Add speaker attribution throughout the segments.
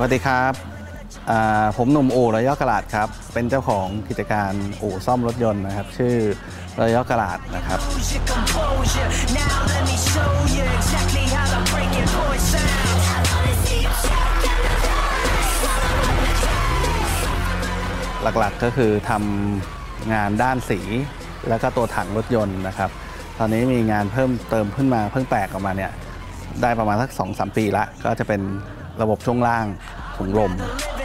Speaker 1: วัสดีครับผมหนุ่มอู่รอยย่อกลาดครับเป็นเจ้าของกิจการอู่ซ่อมรถยนต์นะครับชื่อรอยย่อกลาดนะครับหลักๆก็คือทำงานด้านสีแล้วก็ตัวถังรถยนต์นะครับตอนนี้มีงานเพิ่มเติมขึ้นมาเพิ่งแตกออกมาเนี่ยได้ประมาณสัก 2-3 ปีละก็จะเป็นระบบช่วงล่างถุงลม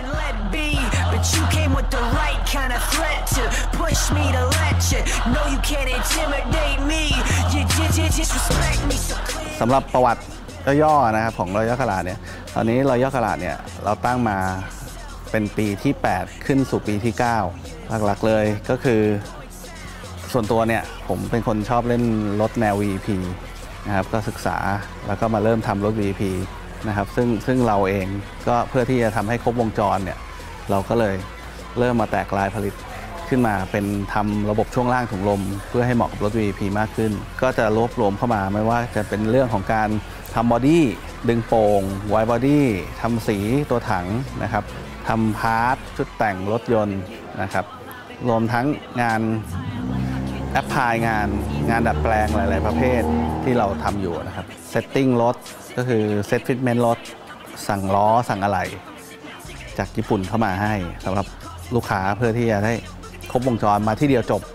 Speaker 1: สำหรับประวัติย่อๆนะครับของรอยย่อกลาดเนี่ยตอนนี้รอยย่อกลาดเนี่ยเราตั้งมาเป็นปีที่ 8 ขึ้นสู่ปีที่ 9 หลักๆเลยก็คือส่วนตัวเนี่ยผมเป็นคนชอบเล่นรถแนว VP นะครับก็ศึกษาแล้วก็มาเริ่มทำรถ VP นะครับซึ่งเราเองก็เพื่อที่จะทำให้ครบวงจรเนี่ยเราก็เลยเริ่มมาแตกลายผลิตขึ้นมาเป็นทำระบบช่วงล่างถุงลมเพื่อให้เหมาะกับรถ VP มากขึ้นก็จะรวบรวมเข้ามาไม่ว่าจะเป็นเรื่องของการทำบอดี้ดึงโป่งไวบอดี้ทำสีตัวถังนะครับทำพาร์ทชุดแต่งรถยนต์นะครับรวมทั้งงานแอปพลายงานดัดแปลงหลายๆประเภทที่เราทำอยู่นะครับเซตติ้งรถก็คือเซตฟิตเมนต์รถสั่งล้อสั่งอะไหล่จากญี่ปุ่นเข้ามาให้สำหรับลูกค้าเพื่อที่จะได้ครบวงจรมาที่เดียวจบ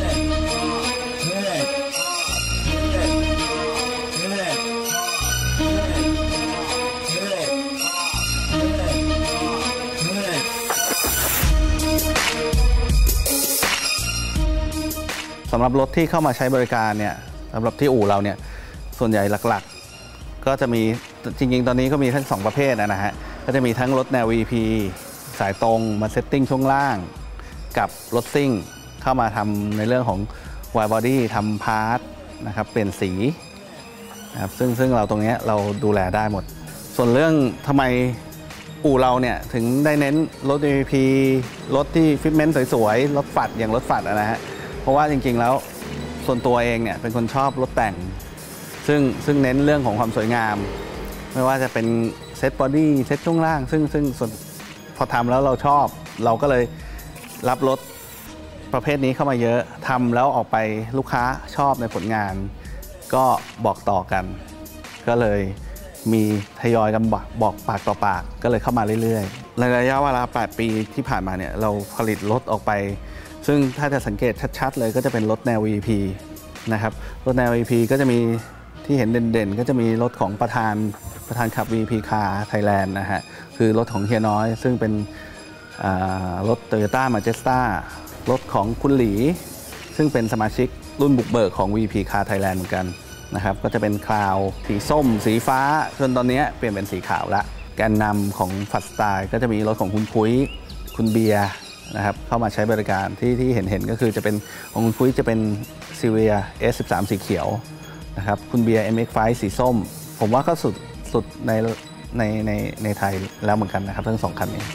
Speaker 1: สำหรับรถที่เข้ามาใช้บริการเนี่ยสำหรับที่อู่เราเนี่ยส่วนใหญ่หลักๆก็จะมีจริงๆตอนนี้ก็มีทั้ง2ประเภทนะฮะก็จะมีทั้งรถแนว VP สายตรงมาเซตติ้งช่วงล่างกับรถซิ่งเข้ามาทำในเรื่องของไวบอดี้ทำพาร์ทนะครับเปลี่ยนสีนะครับซึ่งเราตรงนี้เราดูแลได้หมดส่วนเรื่องทำไมอู่เราเนี่ยถึงได้เน้นรถ VP รถที่ฟิตเมนต์สวยๆรถฝัดอย่างรถฝัดนะฮะเพราะว่าจริงๆแล้วส่วนตัวเองเนี่ยเป็นคนชอบรถแต่งซึ่งเน้นเรื่องของความสวยงามไม่ว่าจะเป็นเซตบอดี้เซตช่วงล่างซึ่งพอทำแล้วเราชอบเราก็เลยรับรถประเภทนี้เข้ามาเยอะทำแล้วออกไปลูกค้าชอบในผลงานก็บอกต่อกันก็เลยมีทยอยกันบอกปากต่อปากก็เลยเข้ามาเรื่อยๆในระยะเวลา8 ปีที่ผ่านมาเนี่ยเราผลิตรถออกไปซึ่งถ้าจะสังเกตชัดๆเลยก็จะเป็นรถแนว VP นะครับรถแนว VP ก็จะมีที่เห็นเด่นๆก็จะมีรถของประธานขับ VP Car Thailand นะฮะคือรถของเฮียน้อยซึ่งเป็นรถ Toyota Majesta รถของคุณหลีซึ่งเป็นสมาชิกรุ่นบุกเบิกของ VP Car Thailand เหมือนกันนะครับก็จะเป็นคลาวสีส้มสีฟ้าจนตอนนี้เปลี่ยนเป็นสีขาวละแกนนำของฟัดสไตล์ก็จะมีรถของคุณพุ้ยคุณเบียร์นะครับเข้ามาใช้บริการที่เห็นก็คือจะเป็นของคุณพุ้ยจะเป็น Silvia S13 สีเขียวนะครับคุณเบียร์ MX5 สีส้มผมว่าก็สุดในไทยแล้วเหมือนกันนะครับทั้ง2คันนี้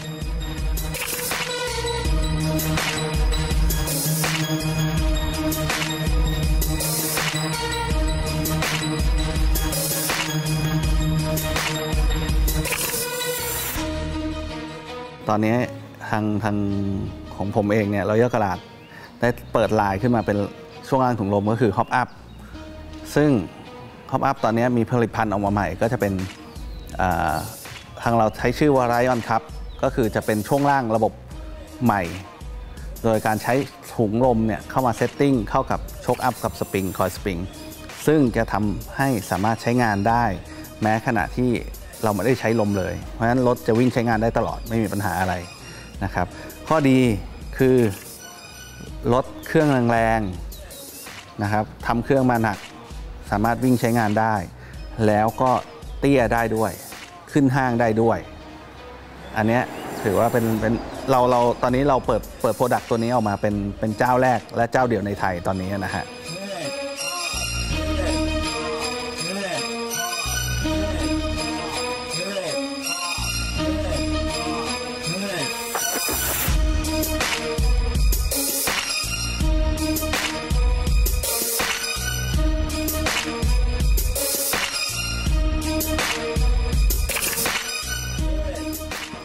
Speaker 1: ตอนนี้ทางของผมเองเนี่ยรอยย่อกลาดได้เปิดไลน์ขึ้นมาเป็นช่วงล่างถุงลมก็คือ Hop Up ซึ่ง Hop Up ตอนนี้มีผลิตภัณฑ์ออกมาใหม่ก็จะเป็นทางเราใช้ชื่อว่า Lion Cup ก็คือจะเป็นช่วงล่างระบบใหม่โดยการใช้ถุงลมเนี่ยเข้ามาเซตติ้งเข้ากับโชคอัพกับสปริงคอยสปริงซึ่งจะทำให้สามารถใช้งานได้แม้ขณะที่เราไม่ได้ใช้ลมเลยเพราะฉะนั้นรถจะวิ่งใช้งานได้ตลอดไม่มีปัญหาอะไรนะครับข้อดีคือรถเครื่องแรงๆนะครับทำเครื่องมาหนักสามารถวิ่งใช้งานได้แล้วก็เตี้ยได้ด้วยขึ้นห้างได้ด้วยอันนี้ถือว่าเป็นเราตอนนี้เราเปิดโปรดักต์ตัวนี้ออกมาเป็นเจ้าแรกและเจ้าเดียวในไทยตอนนี้นะฮะ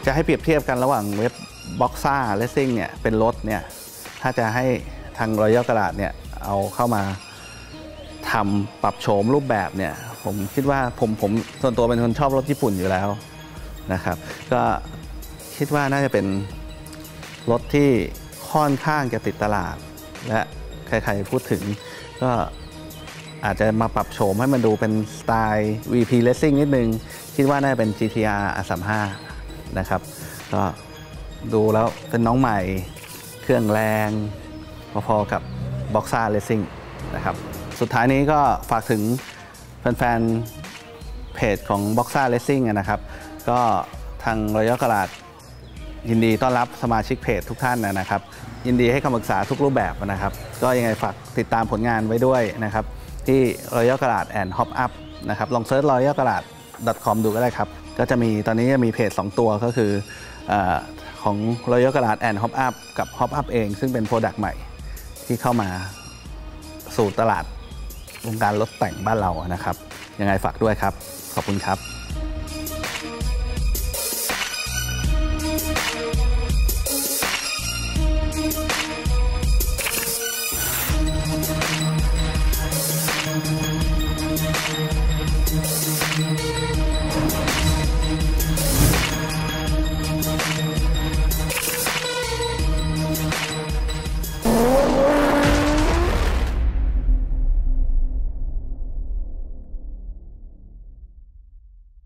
Speaker 1: จะให้เปรียบเทียบกันระหว่างเว็บบ็อกซ่าเลสซิ่งเนี่ยเป็นรถเนี่ยถ้าจะให้ทางรอยัลกราดเนี่ยเอาเข้ามาทำปรับโฉมรูปแบบเนี่ยผมคิดว่าผมส่วนตัวเป็นคนชอบรถญี่ปุ่นอยู่แล้วนะครับก็คิดว่าน่าจะเป็นรถที่ค่อนข้างจะติดตลาดและใครๆพูดถึงก็อาจจะมาปรับโฉมให้มันดูเป็นสไตล์ VP Racing นิดนึงคิดว่าน่าจะเป็น GTR R35 นะครับก็ดูแล้วเป็นน้องใหม่เครื่องแรงพอๆกับ Boxer Racing นะครับสุดท้ายนี้ก็ฝากถึงแฟนๆเพจของ Boxer Racing นะครับก็ทางรอยัลกราดยินดีต้อนรับสมาชิกเพจทุกท่านนะครับยินดีให้คำปรึกษาทุกรูปแบบนะครับก็ยังไงฝากติดตามผลงานไว้ด้วยนะครับที่ Royal Garage and Hop Up นะครับลองเซิร์ช royalgarage.com ดูก็ได้ครับก็จะมีตอนนี้จะมีเพจ2ตัวก็คือของ Royal Garage and Hop Up กับ Hop Up เองซึ่งเป็นโปรดักต์ใหม่ที่เข้ามาสู่ตลาดวงการรถแต่งบ้านเรานะครับยังไงฝากด้วยครับขอบคุณครับ